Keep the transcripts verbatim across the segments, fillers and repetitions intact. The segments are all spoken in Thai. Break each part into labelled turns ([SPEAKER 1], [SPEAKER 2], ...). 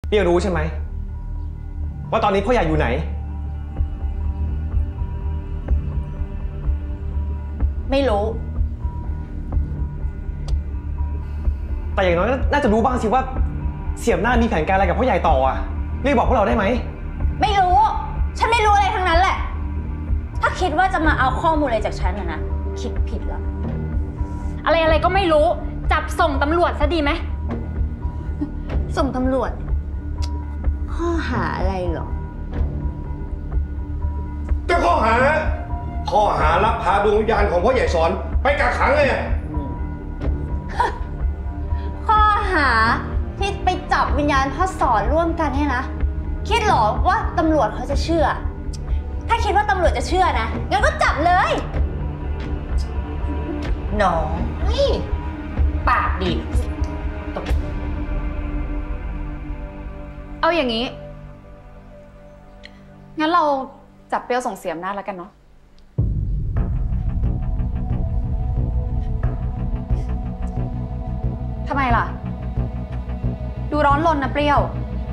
[SPEAKER 1] เปรี้ยวรู้ใช่ไหมว่าตอนนี้พ่อใหญ่อยู่ไหน
[SPEAKER 2] ไม่รู้
[SPEAKER 1] แต่อย่างน้อยน่าจะรู้บ้างสิว่าเสียมหน้ามีแผนการอะไรกับพ่อใหญ่ต่ออ่ะรีบบอกพวกเราได้ไหม
[SPEAKER 2] ไม่รู้ฉันไม่รู้อะไรทั้งนั้นแหละถ้าคิดว่าจะมาเอาข้อมูลอะไรจากฉันนะนะคิดผิดแล้ว
[SPEAKER 3] อะไรอะไรก็ไม่รู้จับส่งตำรวจซะดีไหม
[SPEAKER 2] ส่งตำรวจข้อหาอะไรหรอ
[SPEAKER 4] ก็ข้อหาข้อหาลักพาดวงวิญญาณของพ่อใหญ่สอนไปกักขังเลย
[SPEAKER 2] ข้อหาที่ไปจับวิญญาณพ่อสอนร่วมกันเนี่ยนะคิดหรอว่าตำรวจเขาจะเชื่อถ้าคิดว่าตำรวจจะเชื่อนะงั้นก็จับเลย
[SPEAKER 5] น้องปากดี
[SPEAKER 3] เอาอย่างนี้งั้นเราจับเปรี้ยวส่งเสียมหน้าแล้วกันเนาะทำไมล่ะดูร้อนรนนะเปรี้ยว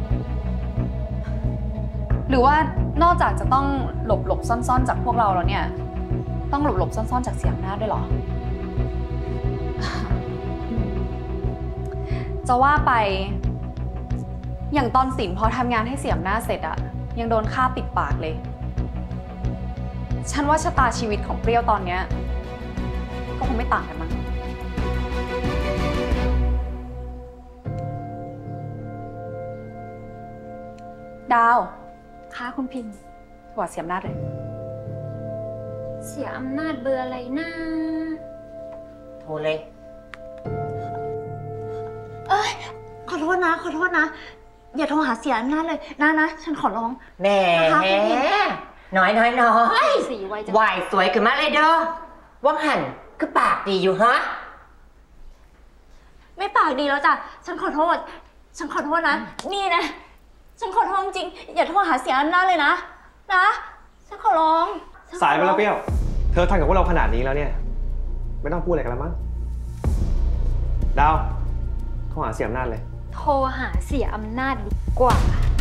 [SPEAKER 3] หรือว่านอกจากจะต้องหลบหลบซ่อนๆจากพวกเราแล้วเนี่ยต้องหลบหลบซ่อนๆจากเสียงหน้าด้วยหรอจะว่าไปอย่างตอนสินพอทำงานให้เสียมหน้าเสร็จอะยังโดนฆ่าปิดปากเลยฉันว่าชะตาชีวิตของเปรี้ยวตอนเนี้ยก็คงไม่ต่างกันมั้งดาวค้าคุณพิมพ์หัวเสียอำนาจเลย
[SPEAKER 6] เสียอำนาจเบอร์อะไรนะ
[SPEAKER 5] โทรเลย
[SPEAKER 2] เอ้ยขอโทษนะขอโทษนะอย่าโทรหาเสียอำนาจเลยนะนะฉันขอร้อง
[SPEAKER 5] แหมน้อยน้อยน้อย
[SPEAKER 6] สีไวจัง
[SPEAKER 5] วายสวยขึ้นมาเลยเด้อว่างหันคือปากดีอยู่ฮะ
[SPEAKER 2] ไม่ปากดีแล้วจ้ะฉันขอโทษฉันขอโทษนะนี่นะฉันขอโทษจริงอย่าโทรหาเสียอำนาจเลยนะนะฉันขอร้อง
[SPEAKER 1] สายไปแล้วเปรี้ยวเธอทำกับพวกเราขนาดนี้แล้วเนี่ยไม่ต้องพูดอะไรกันแล้วมั้งดาวโทรหาเสียอำนาจเลย
[SPEAKER 6] โทรหาเสียอำนาจดีกว่า